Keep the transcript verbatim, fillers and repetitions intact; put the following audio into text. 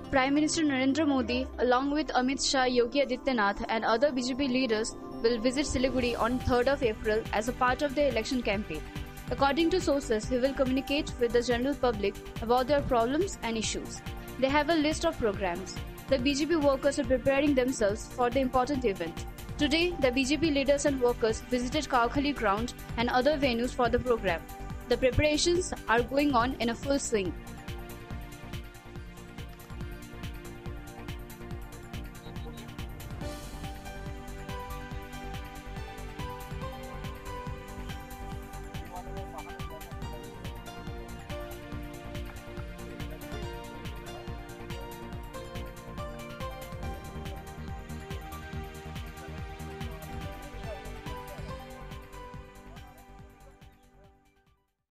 Prime Minister Narendra Modi, along with Amit Shah, Yogi Aditya and other B J P leaders, will visit Siliguri on third of April as a part of their election campaign. According to sources, he will communicate with the general public about their problems and issues. They have a list of programs. The B J P workers are preparing themselves for the important event. Today, the B J P leaders and workers visited Kaukhali ground and other venues for the program. The preparations are going on in a full swing.